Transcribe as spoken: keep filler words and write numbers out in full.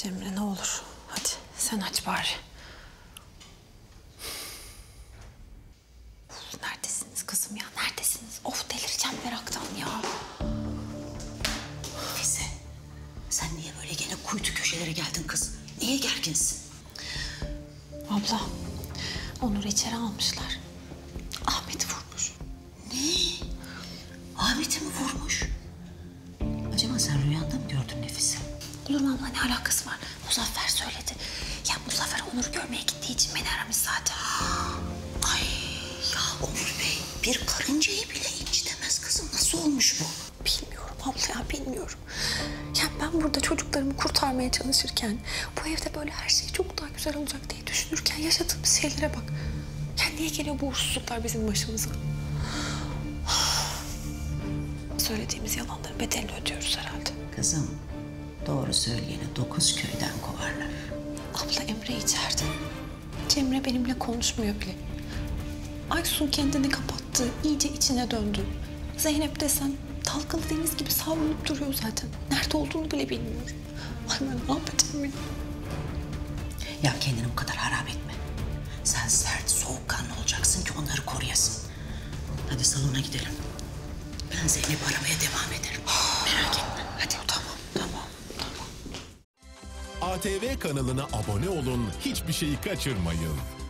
Cemre ne olur. Hadi sen aç bari. Of, neredesiniz kızım ya? Neredesiniz? Of delireceğim meraktan ya. Nefise, sen niye böyle gene kuytu köşelere geldin kız? Niye gerginsin? Abla, Onur'u içeri almışlar. Ahmet'i vurmuş. Ne? Ahmet'i mi vurmuş? Acaba sen rüyanda mı gördün Nefise? Olur mu abla, ne alakası var? Muzaffer söyledi. Ya Muzaffer Onur'u görmeye gittiği için beni aramış zaten. Ay ya Onur Bey, bir karıncayı bile incitemez kızım. Nasıl olmuş bu? Bilmiyorum abla ya, bilmiyorum. Ya ben burada çocuklarımı kurtarmaya çalışırken, bu evde böyle her şey çok daha güzel olacak diye düşünürken yaşadığımız şeylere bak. Ya niye geliyor bu uğursuzluklar bizim başımıza? Söylediğimiz yalanların bedelini ödüyoruz herhalde. Kızım, doğru söyleyeni dokuz köyden kovarlar. Abla Emre içeride. Cemre benimle konuşmuyor bile. Aysun kendini kapattı, iyice içine döndü. Zeynep desen dalgalı deniz gibi savrulup duruyor zaten. Nerede olduğunu bile bilmiyorum. Ay ben ne yapacağım benim? Ya kendini bu kadar harap etme. Sen sert, soğukkanlı olacaksın ki onları koruyasın. Hadi salona gidelim. Ben Zeynep'i aramaya devam ederim. Merak etme. Hadi. Tamam, tamam, tamam. A T V kanalına abone olun, hiçbir şeyi kaçırmayın.